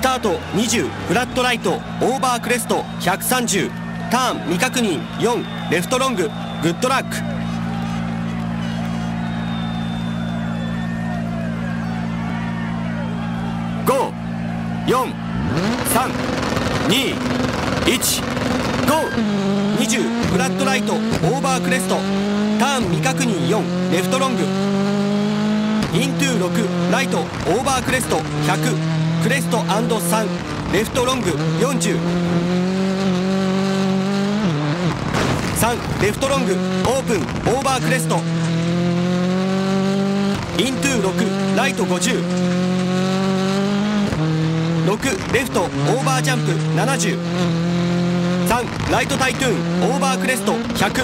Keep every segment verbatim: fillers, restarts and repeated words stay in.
スタートにじゅう、フラットライト、オーバークレストひゃくさんじゅう、ターン未確認よん、レフトロング、グッドラック。ご、よん、さん、に、いち、ゴー。にじゅう、フラットライト、オーバークレスト、ターン未確認よん、レフトロング、イントゥーろく、ライト、オーバークレストひゃく、クレストさん、レフトロングよんじゅう、さん、レフトロング、オープン、オーバークレスト、イントゥーろく、ライトごじゅう、ろく、レフト、オーバージャンプななじゅう、さん、ライトタイトゥーン、オーバークレストひゃく、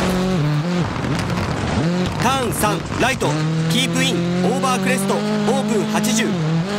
ターンさん、ライト、キープイン、オーバークレスト、オープンはちじゅう、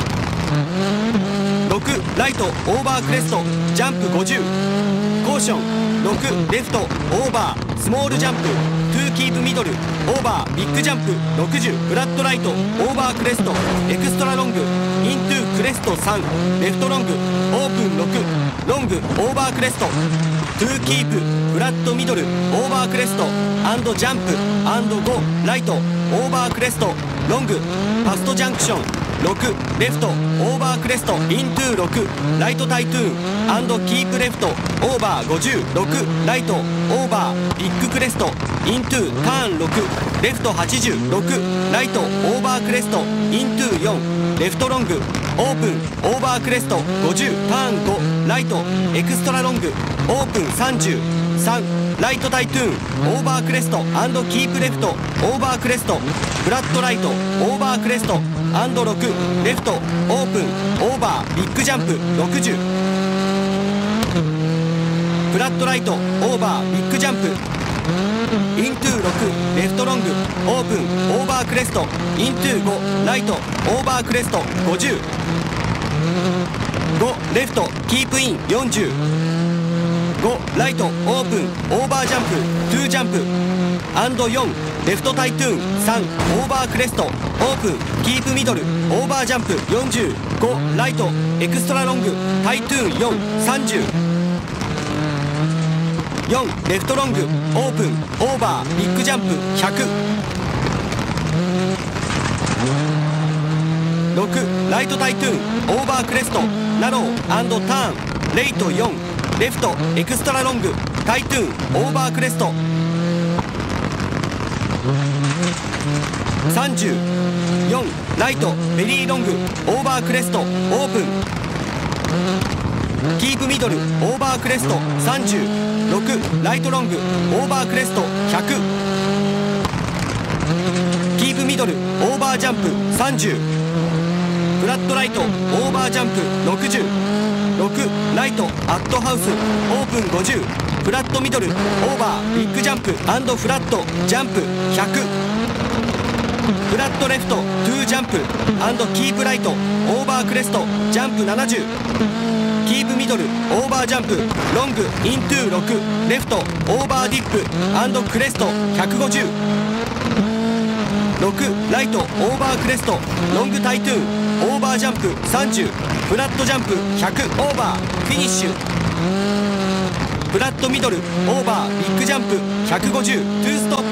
ろく、ライト、オーバークレスト、ジャンプごじゅう、コーション、ろく、レフト、オーバー、スモールジャンプ、トゥーキープミドル、オーバー、ビッグジャンプ、ろくじゅう、フラットライト、オーバークレスト、エクストラロング、イントゥークレストさん、レフトロング、オープンろく、ロング、オーバークレスト、トゥーキープ、フラットミドル、オーバークレスト、アンドジャンプ、アンドご、ライト、オーバークレスト、ロング、ファストジャンクション、ろく、レフト、オーバークレスト、イントゥーろく、ライトタイトゥーン、アンドキープレフト、オーバーごじゅう、ろく、ライト、オーバー、ビッグクレスト、イントゥー、ターンろく、レフトはちじゅう、ろく、ライト、オーバークレスト、イントゥーよん、レフトロング、オープン、オーバークレスト、ごじゅう、ターンご、ライト、エクストラロング、オープンさんじゅう、さん、ライトタイトゥーン、オーバークレスト、アンドキープレフト、オーバークレスト、フラットライト、オーバークレスト、アンドろく、レフト、オープン、オーバー、ビッグジャンプろくじゅう、フラットライト、オーバー、ビッグジャンプ、イントゥーろく、レフトロング、オープン、オーバークレスト、イントゥーご、ライト、オーバークレストごじゅう、ご、レフト、キープインよんじゅう、ご、ライト、オープン、オーバージャンプ、トゥージャンプ、アンドよん、レフトタイトゥーンさん、オーバークレスト、オープン、キープミドル、オーバージャンプよんじゅう、ご、ライト、エクストラロング、タイトゥーンよん、さんじゅう、よん、レフトロング、オープン、オーバー、ビッグジャンプひゃく、ろく、ライトタイトゥーン、オーバークレスト、ナロー、アンドターン、レイトよん、レフト、エクストラロング、タイトゥーン、オーバークレスト、さんじゅう、よん、ライト、ベリーロング、オーバークレスト、オープン、キープミドル、オーバークレストさんじゅう、ろく、ライトロング、オーバークレストひゃく、キープミドル、オーバージャンプさんじゅう、フラットライト、オーバージャンプろくじゅう、ろく、ライト、アットハウス、オープンごじゅう、フラットミドル、オーバー、ビッグジャンプアンドフラット、ジャンプひゃく、フラットレフト、トゥージャンプアンドキープライト、オーバークレスト、ジャンプななじゅう、キープミドル、オーバージャンプ、ロング、イントゥーろく、レフト、オーバーディップアンドクレストひゃくごじゅう、ろく、ライト、オーバークレスト、ロングタイトゥーン、オーバージャンプさんじゅう、フラットジャンプひゃく、オーバー、フィニッシュ、フラットミドル、オーバー、ビッグジャンプひゃくごじゅう、トゥーストップ。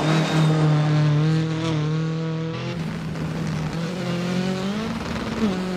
うん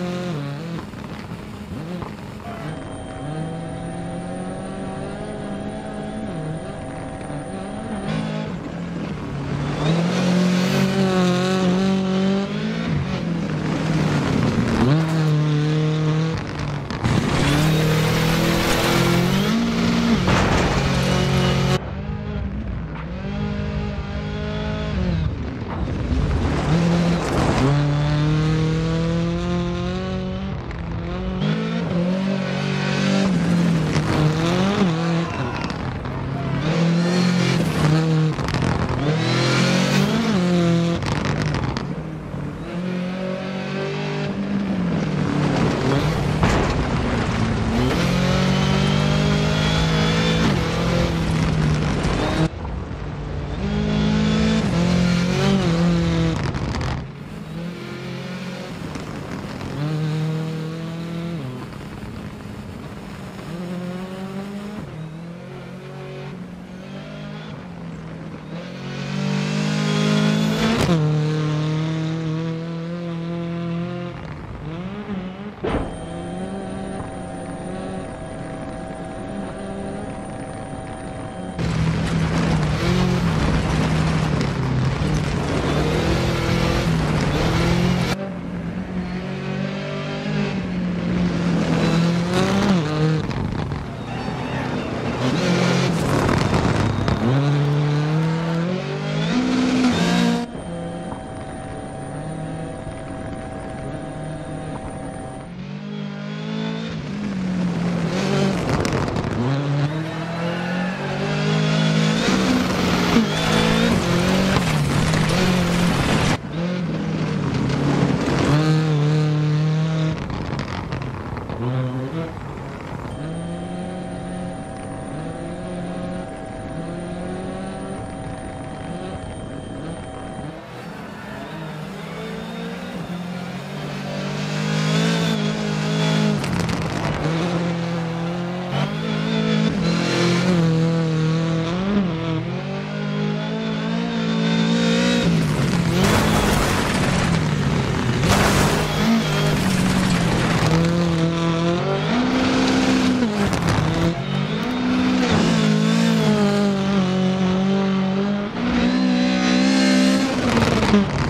す。